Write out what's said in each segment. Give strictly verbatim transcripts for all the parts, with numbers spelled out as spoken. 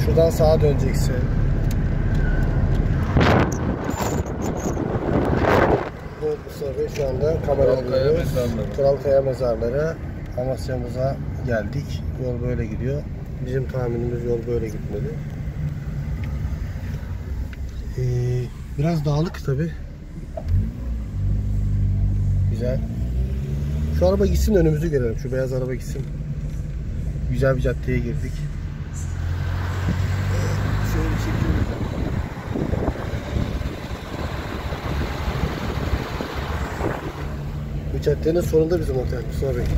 Şuradan sağa döneceksin. Evet Mustafa Bey, şu anda kamera alıyoruz. Kral Kaya Mezarları. Amasya'mıza geldik. Yol böyle gidiyor. Bizim tahminimiz yol böyle gitmeli. Ee, biraz dağlık tabi. Güzel. Şu araba gitsin, önümüzü görelim. Şu beyaz araba gitsin. Güzel bir caddeye girdik. Şöyle çekiyorum. Bu caddenin sonunda bizim otel Mustafa Bey.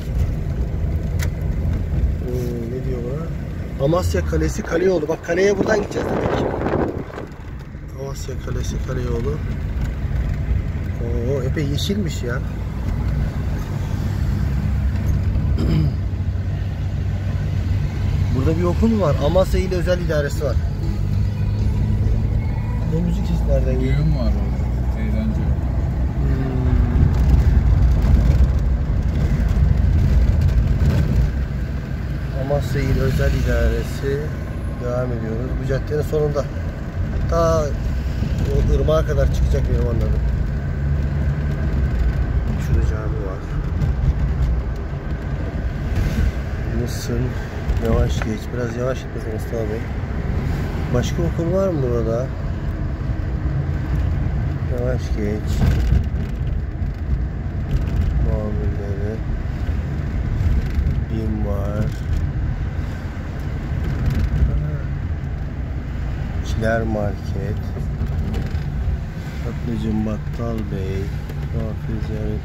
Hmm, ne diyor buna? Amasya Kalesi Kale Yolu. Bak, kaleye buradan gideceğiz dedik. Amasya Kalesi Kale Yolu. Oo, epey yeşilmiş ya. Burada bir okul var. Amasya İl Özel İdaresi var. Bu müzik sesi nereden geliyor? Düğün var orada. Eğlence. Hmm. Amasya İl Özel İdaresi. Devam ediyoruz. Bu caddenin sonunda. Ta o ırmağa kadar çıkacak benim anladım. Şurada cami var. Mısın? Yavaş geç. Biraz yavaş gitmesin Mustafa Bey. Başka okul var mı burada? Yavaş geç. Muamelleri. Bim var. Kiler Market. Tatlıcım Battal Bey. Gafil ziyaret.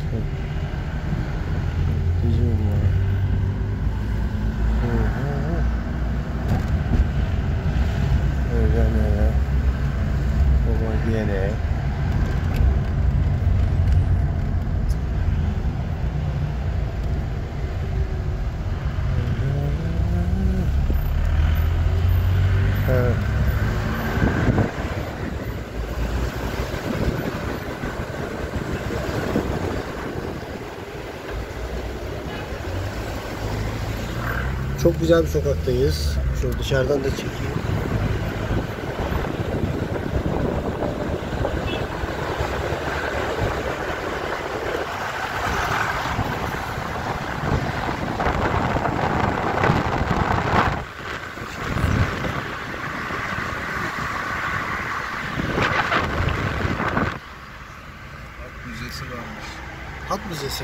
Tatlıcım var. Öyle ne? Baba gene. Evet. Çok güzel bir sokaktayız. Şöyle dışarıdan da çekeyim. Hat müzesi varmış. Hat müzesi mi?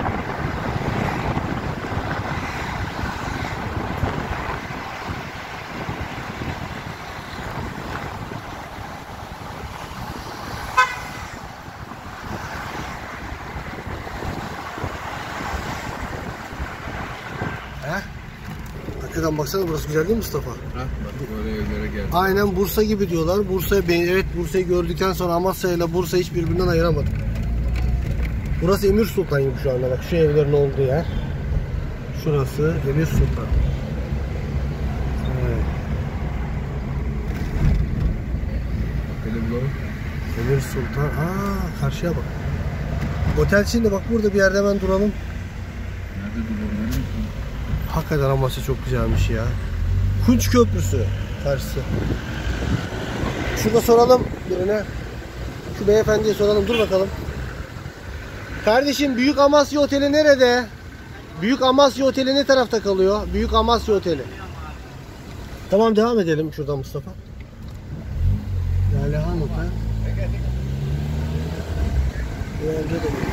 Hakikaten baksana, burası güzel değil mi Mustafa? Ha, bak böyle evlere geldik. Aynen Bursa gibi diyorlar. Bursa'ya ben evet Bursa'yı gördükten sonra Amasya ile Bursa hiç birbirinden ayıramadık. Burası Emir Sultan gibi şu anda, bak şu evlerin olduğu yer. Şurası Emir Sultan. Evet. Böyle bulalım. Emir Sultan. Aa, karşıya bak. Otel şimdi bak, burada bir yerde hemen duralım. Nerede bulalım? Hakikaten Amasya çok güzelmiş ya. Kunç Köprüsü karşısı. Şurada soralım birine. Şu beyefendiye soralım. Dur bakalım. Kardeşim, Büyük Amasya Oteli nerede? Büyük Amasya Oteli ne tarafta kalıyor? Büyük Amasya Oteli. Tamam, devam edelim şuradan Mustafa. Lalehan Otel. Önce de